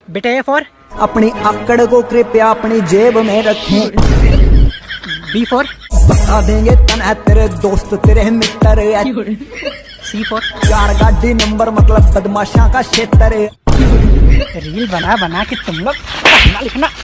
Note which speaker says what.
Speaker 1: बेटा A for
Speaker 2: अपनी आकड़ को कृपया अपनी जेब में रखें।
Speaker 1: बी फॉर
Speaker 2: बता देंगे तन्हा तेरे दोस्त तेरे मित्र।
Speaker 1: सी फॉर
Speaker 2: चार गाड़ी नंबर मतलब बदमाशा का क्षेत्र।
Speaker 1: रील बना बना के तुम लोग पढ़ना लिखना